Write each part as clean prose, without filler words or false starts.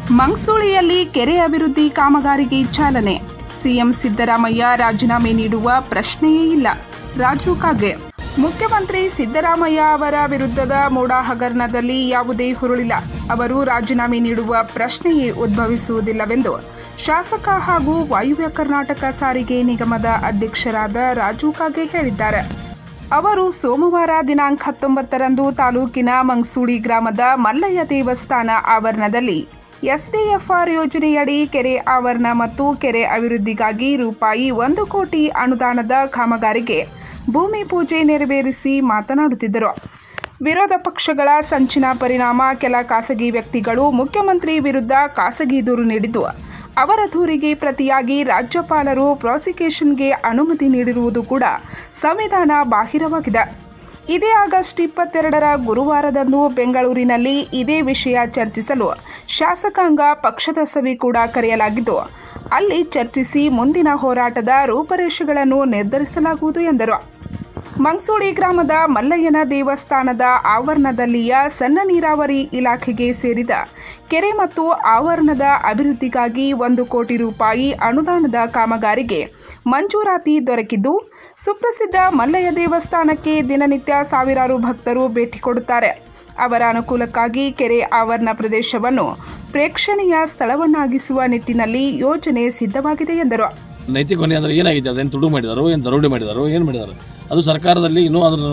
ಮಂಗಸೂಳಿಯಲ್ಲಿ ಕೆರೆ ಅಭಿವೃದ್ಧಿ ಕಾಮಗಾರಿಗೆ ಚಾಲನೆ. ಸಿಎಂ ಸಿದ್ದರಾಮಯ್ಯ ರಾಜೀನಾಮೆ ನೀಡುವ ಪ್ರಶ್ನೆಯೇ ಇಲ್ಲ. ರಾಜು ಕಾಗೆ. ಮುಖ್ಯಮಂತ್ರಿ ಸಿದ್ದರಾಮಯ್ಯ ಅವರ ವಿರುದ್ಧದ ಮೋಡ ಹಗರಣದಲ್ಲಿ ಯಾವುದೇ ಹುರುಳಿಲ್ಲ. ಅವರು ರಾಜೀನಾಮೆ ನೀಡುವ ಪ್ರಶ್ನೆಯೇ ಉದ್ಭವಿಸುವುದಿಲ್ಲವೆಂದು ಶಾಸಕ ಹಾಗೂ ವಾಯುವ್ಯ ಕರ್ನಾಟಕ ಸಾರಿಗೆ ನಿಗಮದ ಅಧ್ಯಕ್ಷರಾದ ರಾಜು ಕಾಗೆ ಹೇಳಿದ್ದಾರೆ. ಅವರು ಸೋಮವಾರ ದಿನಾಂಕ 19ರಂದು ತಾಲೂಕಿನ ಮಂಗಸೂಳಿ ಗ್ರಾಮದ ಮಲ್ಲಯ್ಯ ದೇವಸ್ಥಾನ ಆವರಣದಲ್ಲಿ ಎಸ್ಡಿಎಫ್ಆರ್ ಯೋಜನೆಯಡಿ ಕೆರೆ ಆವರಣ ಮತ್ತು ಕೆರೆ ಅಭಿವೃದ್ಧಿಗಾಗಿ ರೂಪಾಯಿ 1 ಕೋಟಿ ಅನುದಾನದ ಕಾಮಗಾರಿಗೆ ಭೂಮಿ ಪೂಜೆ ನೆರವೇರಿಸಿ ಮಾತನಾಡುತ್ತಿದ್ದರು. ವಿರೋಧ ಪಕ್ಷಗಳ ಸಂಚಿನ ಪರಿಣಾಮ ಕೆಲ ಖಾಸಗಿ ವ್ಯಕ್ತಿಗಳು ಮುಖ್ಯಮಂತ್ರಿ ವಿರುದ್ಧ ಖಾಸಗಿ ದೂರು ನೀಡಿದ್ದು, ಅವರ ದೂರಿಗೆ ಪ್ರತಿಯಾಗಿ ರಾಜ್ಯಪಾಲರು ಪ್ರಾಸಿಕ್ಯೂಷನ್ಗೆ ಅನುಮತಿ ನೀಡಿರುವುದು ಕೂಡ ಸಂವಿಧಾನ ಬಾಹಿರವಾಗಿದೆ. ಇದೇ ಆಗಸ್ಟ್ 22ರ ಗುರುವಾರದಂದು ಬೆಂಗಳೂರಿನಲ್ಲಿ ಇದೇ ವಿಷಯ ಚರ್ಚಿಸಲು ಶಾಸಕಾಂಗ ಪಕ್ಷದ ಸಭೆ ಕೂಡ ಕರೆಯಲಾಗಿದ್ದು, ಅಲ್ಲಿ ಚರ್ಚಿಸಿ ಮುಂದಿನ ಹೋರಾಟದ ರೂಪರೇಷೆಗಳನ್ನು ನಿರ್ಧರಿಸಲಾಗುವುದು ಎಂದರು. ಮಂಗಸೂಳಿ ಗ್ರಾಮದ ಮಲ್ಲಯ್ಯನ ದೇವಸ್ಥಾನದ ಆವರಣದಲ್ಲಿಯ ಸಣ್ಣ ನೀರಾವರಿ ಇಲಾಖೆಗೆ ಸೇರಿದ ಕೆರೆ ಮತ್ತು ಆವರಣದ ಅಭಿವೃದ್ಧಿಗಾಗಿ 1 ಕೋಟಿ ರೂಪಾಯಿ ಅನುದಾನದ ಕಾಮಗಾರಿಗೆ ಮಂಜೂರಾತಿ ದೊರಕಿದ್ದು, ಸುಪ್ರಸಿದ್ಧ ಮಲ್ಲಯ್ಯ ದೇವಸ್ಥಾನಕ್ಕೆ ದಿನನಿತ್ಯ ಸಾವಿರಾರು ಭಕ್ತರು ಭೇಟಿ ಕೊಡುತ್ತಾರೆ. ಅವರ ಅನುಕೂಲಕ್ಕಾಗಿ ಕೆರೆ ಆವರಣ ಪ್ರದೇಶವನ್ನು ಪ್ರೇಕ್ಷಣೀಯ ಸ್ಥಳವನ್ನಾಗಿಸುವ ನಿಟ್ಟಿನಲ್ಲಿ ಯೋಜನೆ ಸಿದ್ಧವಾಗಿದೆ ಎಂದರು. ನೈತಿಕ ಹೊಣೆ ಅಂದರೆ ಏನಾಗಿದೆ? ಅದೇನು ತುಡು ಮಾಡಿದಾರೋ, ಏನು ದರೋಡೆ ಮಾಡಿದಾರೋ, ಏನು ಮಾಡಿದ್ದಾರೆ? ಅದು ಸರ್ಕಾರದಲ್ಲಿ ಇನ್ನೂ ಅದನ್ನು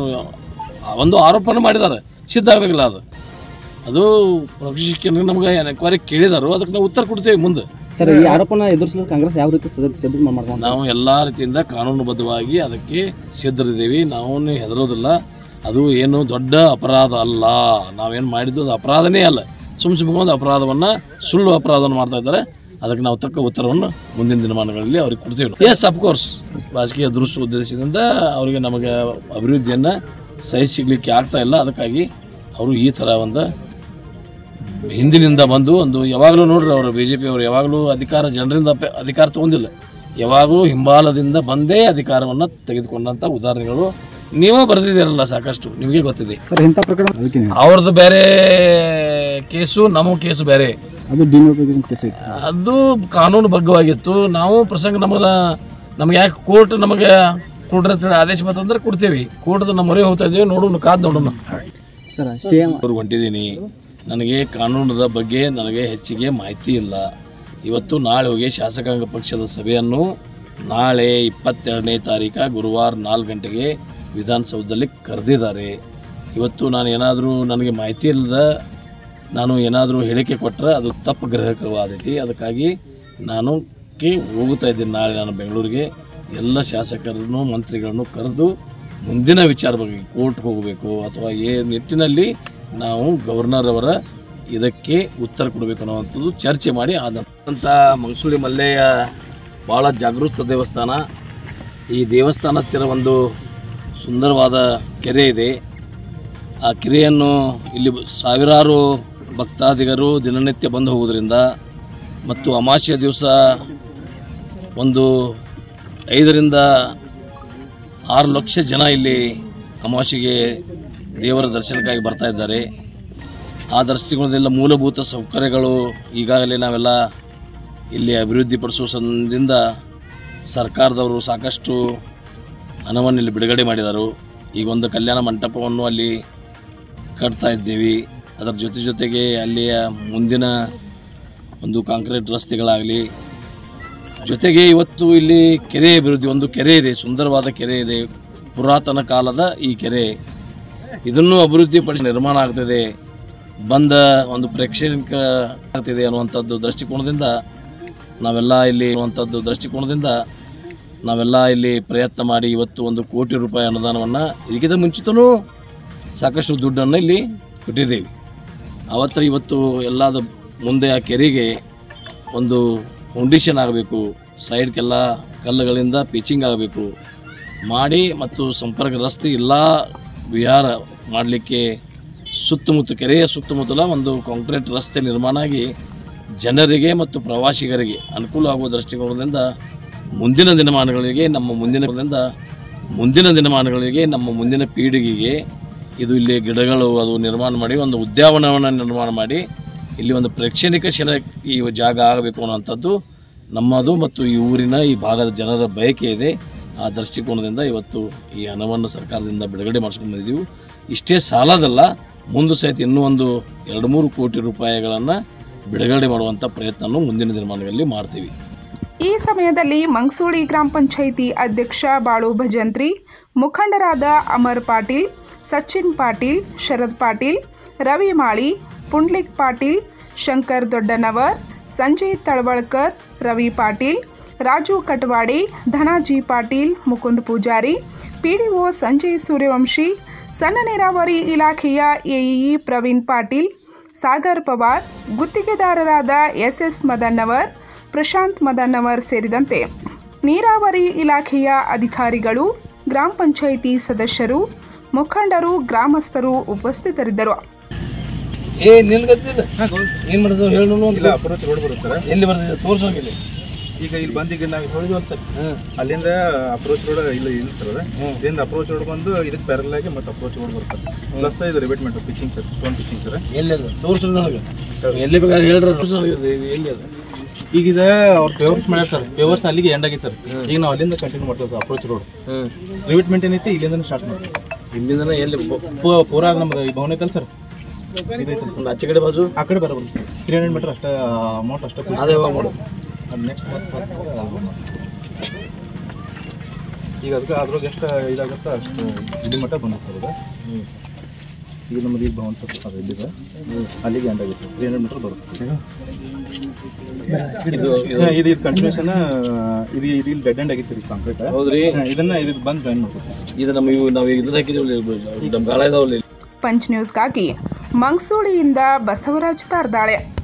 ಒಂದು ಆರೋಪನ ಮಾಡಿದ್ದಾರೆ. ಸಿದ್ಧ ಆಗಬೇಕಲ್ಲ ಅದು ಪ್ರಾಸಿಕ್ಯೂಷನ್ ನಮ್ಗೆ ಎನ್ಕ್ವೈರಿ ಕೇಳಿದಾರೋ, ಅದಕ್ಕೆ ನಾವು ಉತ್ತರ ಕೊಡ್ತೇವೆ ಮುಂದೆ. ಸರ್, ಈ ಆರೋಪನ ಎದುರಿಸಲು ಕಾಂಗ್ರೆಸ್ ಯಾವ ರೀತಿ ಸಿದ್ಧ ಮಾಡ್ತಾರೆ? ನಾವು ಎಲ್ಲ ರೀತಿಯಿಂದ ಕಾನೂನುಬದ್ಧವಾಗಿ ಅದಕ್ಕೆ ಸಿದ್ಧರಿದ್ದೀವಿ. ನಾವು ಹೆದರೋದಿಲ್ಲ. ಅದು ಏನು ದೊಡ್ಡ ಅಪರಾಧ ಅಲ್ಲ. ನಾವೇನು ಮಾಡಿದ್ದು ಅದು ಅಪರಾಧನೇ ಅಲ್ಲ. ಸುಮ್ಮನೆ ಒಂದು ಅಪರಾಧವನ್ನು, ಸುಳ್ಳು ಅಪರಾಧವನ್ನು ಮಾಡ್ತಾ ಇದ್ದಾರೆ. ಅದಕ್ಕೆ ನಾವು ತಕ್ಕ ಉತ್ತರವನ್ನು ಮುಂದಿನ ದಿನಮಾನಗಳಲ್ಲಿ ಅವ್ರಿಗೆ ಕೊಡ್ತೀವಿ. ಎಸ್, ಅಫ್ಕೋರ್ಸ್, ರಾಜಕೀಯ ದೃಷ್ಟಿ ಉದ್ದೇಶದಿಂದ ಅವರಿಗೆ ನಮಗೆ ಅಭಿವೃದ್ಧಿಯನ್ನು ಸಿಗಲಿಕ್ಕೆ ಆಗ್ತಾ ಇಲ್ಲ. ಅದಕ್ಕಾಗಿ ಅವರು ಈ ಥರ ಒಂದು ಹಿಂದಿನಿಂದ ಬಂದು ಒಂದು ಯಾವಾಗಲೂ ನೋಡ್ರಿ, ಅವರು BJP ಅವರು ಯಾವಾಗಲೂ ಜನರಿಂದ ಅಧಿಕಾರ ತೊಗೊಂಡಿಲ್ಲ. ಯಾವಾಗಲೂ ಹಿಂಬಾಲದಿಂದ ಬಂದೇ ಅಧಿಕಾರವನ್ನು ತೆಗೆದುಕೊಂಡಂಥ ಉದಾಹರಣೆಗಳು ನೀವೇ ಬರೆದಿದ್ದೀರಲ್ಲ, ಸಾಕಷ್ಟು ನಿಮಗೆ ಗೊತ್ತಿದೆ. ಅವ್ರದ್ದು ಬೇರೆ ಕೇಸು, ನಮ್ಮ ಕೇಸು ಬೇರೆ. ಅದು ಕಾನೂನು ಬಗ್ಗವಾಗಿತ್ತು. ನಾವು ಪ್ರಸಂಗ ನಮಗೆ ಯಾಕೆ ಕೋರ್ಟ್ ನಮಗೆ ಕೊಡ್ರಿ ಆದೇಶ ಬಂತಂದ್ರೆ ಕೊಡ್ತೇವೆ. ಕೋರ್ಟ್ದ ನಮ್ಮ ಮೊರೆ ಹೋಗ್ತಾ ಇದ್ದೀವಿ. ನೋಡೋಣ, ಕಾದು ನೋಡೋಣ. ಹೊಂಟಿದ್ದೀನಿ. ನನಗೆ ಕಾನೂನದ ಬಗ್ಗೆ ನನಗೆ ಹೆಚ್ಚಿಗೆ ಮಾಹಿತಿ ಇಲ್ಲ. ಇವತ್ತು ನಾಳೆ ಹೋಗಿ ಶಾಸಕಾಂಗ ಪಕ್ಷದ ಸಭೆಯನ್ನು ನಾಳೆ 22ನೇ ತಾರೀಕು ಗುರುವಾರ 4 ಗಂಟೆಗೆ ವಿಧಾನಸೌಧದಲ್ಲಿ ಕರೆದಿದ್ದಾರೆ. ಇವತ್ತು ನಾನು ಏನಾದರೂ ನನಗೆ ಮಾಹಿತಿ ಇಲ್ಲದ ನಾನು ಏನಾದರೂ ಹೇಳಿಕೆ ಕೊಟ್ಟರೆ ಅದು ತಪ್ಪು ಗ್ರಹಕವಾದೈತಿ. ಅದಕ್ಕಾಗಿ ನಾನು ಹೋಗ್ತಾ ಇದ್ದೀನಿ. ನಾಳೆ ನಾನು ಬೆಂಗಳೂರಿಗೆ ಎಲ್ಲ ಶಾಸಕರನ್ನು ಮಂತ್ರಿಗಳನ್ನು ಕರೆದು ಮುಂದಿನ ವಿಚಾರ ಬಗ್ಗೆ ಕೋರ್ಟ್ಗೆ ಹೋಗಬೇಕು ಅಥವಾ ನಿಟ್ಟಿನಲ್ಲಿ ನಾವು ಗವರ್ನರ್ ಅವರ ಇದಕ್ಕೆ ಉತ್ತರ ಕೊಡಬೇಕು ಅನ್ನೋವಂಥದ್ದು ಚರ್ಚೆ ಮಾಡಿ ಆದಂಥ ಮಂಗಸೂಳಿ ಮಲ್ಲಯ್ಯ ಭಾಳ ಜಾಗೃತ ದೇವಸ್ಥಾನ. ಈ ದೇವಸ್ಥಾನ ಹತ್ತಿರ ಒಂದು ಸುಂದರವಾದ ಕೆರೆ ಇದೆ. ಆ ಕೆರೆಯನ್ನು ಇಲ್ಲಿ ಸಾವಿರಾರು ಭಕ್ತಾದಿಗರು ದಿನನಿತ್ಯ ಬಂದು ಹೋಗೋದ್ರಿಂದ ಮತ್ತು ಅಮಾವಾಸ್ಯೆ ದಿವಸ ಒಂದು 5ರಿಂದ 6 ಲಕ್ಷ ಜನ ಇಲ್ಲಿ ಅಮಾವಾಸ್ಯೆಗೆ ದೇವರ ದರ್ಶನಕ್ಕಾಗಿ ಬರ್ತಾ ಇದ್ದಾರೆ. ಆ ದೃಷ್ಟಿಕೋನದಿಂದ ಮೂಲಭೂತ ಸೌಕರ್ಯಗಳು ಈಗಾಗಲೇ ನಾವೆಲ್ಲ ಇಲ್ಲಿ ಅಭಿವೃದ್ಧಿಪಡಿಸುವ ಸಂದಿಂದ ಸರ್ಕಾರದವರು ಸಾಕಷ್ಟು ಹಣವನ್ನು ಇಲ್ಲಿ ಬಿಡುಗಡೆ ಮಾಡಿದರು. ಈಗ ಒಂದು ಕಲ್ಯಾಣ ಮಂಟಪವನ್ನು ಅಲ್ಲಿ ಕಟ್ತಾ ಇದ್ದೀವಿ. ಅದರ ಜೊತೆಗೆ ಅಲ್ಲಿಯ ಮುಂದಿನ ಒಂದು ಕಾಂಕ್ರೀಟ್ ರಸ್ತೆಗಳಾಗಲಿ, ಜೊತೆಗೆ ಇವತ್ತು ಇಲ್ಲಿ ಕೆರೆ ಅಭಿವೃದ್ಧಿ, ಒಂದು ಕೆರೆ ಇದೆ, ಸುಂದರವಾದ ಕೆರೆ ಇದೆ, ಪುರಾತನ ಕಾಲದ ಈ ಕೆರೆ. ಇದನ್ನು ಅಭಿವೃದ್ಧಿಪಡಿಸಿ ನಿರ್ಮಾಣ ಆಗ್ತಿದೆ, ಬಂದ ಒಂದು ಪ್ರೇಕ್ಷಣಿಕ ಆಗ್ತಿದೆ ಅನ್ನುವಂಥದ್ದು ದೃಷ್ಟಿಕೋನದಿಂದ ನಾವೆಲ್ಲ ಇಲ್ಲಿ ಪ್ರಯತ್ನ ಮಾಡಿ ಇವತ್ತು 1 ಕೋಟಿ ರೂಪಾಯಿ ಅನುದಾನವನ್ನು ಇದಕ್ಕಿಂತ ಮುಂಚಿತನೂ ಸಾಕಷ್ಟು ದುಡ್ಡನ್ನು ಇಲ್ಲಿ ಕೊಟ್ಟಿದ್ದೇವೆ. ಇವತ್ತು ಎಲ್ಲದ ಮುಂದೆ ಆ ಕೆರೆಗೆ ಒಂದು ಫೌಂಡೇಶನ್ ಆಗಬೇಕು, ಸೈಡ್ಗೆಲ್ಲ ಕಲ್ಲುಗಳಿಂದ ಪಿಚಿಂಗ್ ಆಗಬೇಕು ಮಾಡಿ ಮತ್ತು ಸಂಪರ್ಕ ರಸ್ತೆ ಎಲ್ಲ ವಿಹಾರ ಮಾಡಲಿಕ್ಕೆ ಕೆರೆಯ ಸುತ್ತಮುತ್ತಲ ಒಂದು ಕಾಂಕ್ರೀಟ್ ರಸ್ತೆ ನಿರ್ಮಾಣ ಆಗಿ ಜನರಿಗೆ ಮತ್ತು ಪ್ರವಾಸಿಗರಿಗೆ ಅನುಕೂಲ ಆಗುವ ದೃಷ್ಟಿಕೋನದಿಂದ ಮುಂದಿನ ದಿನಮಾನಗಳಿಗೆ ನಮ್ಮ ಮುಂದಿನ ಪೀಳಿಗೆಗೆ ಇದು ಇಲ್ಲಿ ಗಿಡಗಳು ಅದು ನಿರ್ಮಾಣ ಮಾಡಿ ಒಂದು ಉದ್ಯಾನವನ ನಿರ್ಮಾಣ ಮಾಡಿ ಇಲ್ಲಿ ಒಂದು ಪ್ರೇಕ್ಷಣಿಕ ಈ ಜಾಗ ಆಗಬೇಕು ಅನ್ನೋಂಥದ್ದು ನಮ್ಮದು ಮತ್ತು ಈ ಊರಿನ ಈ ಭಾಗದ ಜನರ ಬಯಕೆ ಇದೆ. ಆ ದೃಷ್ಟಿಕೋನದಿಂದ ಇವತ್ತು ಈ ಹಣವನ್ನು ಸರ್ಕಾರದಿಂದ ಬಿಡುಗಡೆ ಮಾಡಿಸ್ಕೊಂಡು ಬಂದಿದ್ದೀವಿ. ಇಷ್ಟೇ ಸಾಲದಲ್ಲ, ಮುಂದೆ ಸಹಿತ ಇನ್ನೂ ಒಂದು 2-3 ಕೋಟಿ ರೂಪಾಯಿಗಳನ್ನು ಬಿಡುಗಡೆ ಮಾಡುವಂಥ ಪ್ರಯತ್ನವನ್ನು ಮುಂದಿನ ದಿನಮಾನಗಳಲ್ಲಿ ಮಾಡ್ತೀವಿ. ಈ ಸಮಯದಲ್ಲಿ ಮಂಗಸೂಳಿ ಗ್ರಾಮ ಪಂಚಾಯಿತಿ ಅಧ್ಯಕ್ಷ ಬಾಳು ಭಜಂತ್ರಿ, ಮುಖಂಡರಾದ ಅಮರ್ ಪಾಟೀಲ್, ಸಚಿನ್ ಪಾಟೀಲ್, ಶರದ್ ಪಾಟೀಲ್, ರವಿ ಮಾಳಿ, ಪುಂಡ್ಲಿಕ್ ಪಾಟೀಲ್, ಶಂಕರ್ ದೊಡ್ಡನವರ್, ಸಂಜಯ್ ತಳವಳ್ಕರ್, ರವಿ ಪಾಟೀಲ್, ರಾಜು ಕಟವಾಡಿ, ಧನಾಜಿ ಪಾಟೀಲ್, ಮುಕುಂದ್ ಪೂಜಾರಿ, ಪಿಡಿಒ ಸಂಜಯ್ ಸೂರ್ಯವಂಶಿ, ಸಣ್ಣ ನೀರಾವರಿ ಇಲಾಖೆಯ ಎಇಇ ಪ್ರವೀಣ್ ಪಾಟೀಲ್, ಸಾಗರ್ ಪವಾರ್, ಗುತ್ತಿಗೆದಾರರಾದ ಎಸ್ಎಸ್ ಮದನ್ನವರ್, ಪ್ರಶಾಂತ್ ಮದನ್ನವರ್ ಸೇರಿದಂತೆ ನೀರಾವರಿ ಇಲಾಖೆಯ ಅಧಿಕಾರಿಗಳು, ಗ್ರಾಮ ಪಂಚಾಯಿತಿ ಸದಸ್ಯರು, ಮುಖಂಡರು, ಗ್ರಾಮಸ್ಥರು ಉಪಸ್ಥಿತರಿದ್ದರು. ಏನು ಮಾಡಿದ್ರು ಹೇಳಿ. ಅಪ್ರೋಚ್ ರೋಡ್ ಬರುತ್ತೆ ಎಲ್ಲಿ ಬರ್ತದೆ ತೋರಿಸೋಗಿಲ್ಲ. ಈಗ ಇಲ್ಲಿ ಬಂದು ಈಗ ನಾವು ಹೇಳಿದ್ವಿ ಅಂತ ಅಲ್ಲಿಂದ ಅಪ್ರೋಚ್ ರೋಡ್ ಇಲ್ಲಿ ಇರ್ತದೆ. ಇಲ್ಲಿಂದ ಅಪ್ರೋಚ್ ರೋಡ್ ಬಂದು ಇದಕ್ಕೆ ಪ್ಯಾರಲ್ ಆಗಿ ಮತ್ತೆ ಅಪ್ರೋಚ್ ರೋಡ್ ಬರ್ತದೆ. ಪ್ಲಸ್ ಇದು revetment pitching sir, stone pitching sir. ಎಲ್ಲಿ ಅದು ತೋರಿಸೋದು ನನಗೆ ಎಲ್ಲಿ ಬೇಕಾದ್ರೆ ಹೇಳ್ರಿ. ಎಲ್ಲಿ ಅದು ಈಗ ಇದು ಅವ್ರು ಪೇವರ್ಸ್ ಮಾಡ್ಯಾರ ಸರ್. ಪೇವರ್ಸ್ ಅಲ್ಲಿಗೆ ಎಂಡ್ ಆಗಿತ್ತು ಸರ್. ಈಗ ನಾವು ಅಲ್ಲಿಂದ ಕಂಟಿನ್ಯೂ ಮಾಡ್ತೀವಿ ಸರ್. ಅಪ್ರೋಚ್ ರೋಡ್ ರಿಬೇಟ್ಮೆಂಟ್ ಏನೈತಿ ಇಲ್ಲಿಂದ ಸ್ಟಾರ್ಟ್ ಮಾಡ್ತೀವಿ. ಇಲ್ಲಿಂದ ಎಲ್ಲಿ ಪೂರಾ ನಮ್ದು ಈ ಭವನೈತಲ್ಲ ಸರ್, ಒಂದು ಆಚೆ ಕಡೆ ಬಾಜು ಆ ಕಡೆ ಬರಬಹುದು. 300 ಮೀಟರ್ ಅಷ್ಟೇ ಅಮೌಂಟ್ ಅಷ್ಟೇ. ಅದೇ ಯಾವಾಗ ಮಾಡೋದು? ಅದು ನೆಕ್ಸ್ಟ್ ಈಗ ಅದಕ್ಕೆ ಅದ್ರಾಗ ಎಷ್ಟು ಇದಾಗುತ್ತೆ ಅಷ್ಟು ಇಡೀ ಮಟ್ಟ ಬಂದಿತ್ತು ಅದು. ಈಗ ನಮ್ಮದು ಈಗ ಭವನ ಸರ್ ಇಲ್ಲಿದೆ, ಅಲ್ಲಿಗೆ ಎಂಡ್ ಆಗುತ್ತೆ. 300 ಮೀಟರ್ ಬರುತ್ತೆ. ಇದು ಕಂಟಿನ್ಯೂಷನ್ ಇದು ಇಲ್ಲಿ ಡೆಡ್ ಎಂಡ್ ಆಗಿತ್ತು ರೀ ಕಾಂಕ್ರೀಟ್. ಹೌದ್ರಿ, ಇದನ್ನ ಇದು ಬಂದು ಜಾಯಿನ್ ಮಾಡ್ತೀವಿ. ಇದು ನಾವು ಇದನ್ನ ಹಾಕಿದ್ದೀವಿ ನಮ್ಮ ಗಾಳ ಇದಾವಲ್ಲಿ. ಪಂಚ್ ನ್ಯೂಸ್ಗಾಗಿ ಮಂಗಸೂಳಿಯಿಂದ ಬಸವರಾಜ್ ತಾರ್ದಾಳೆ.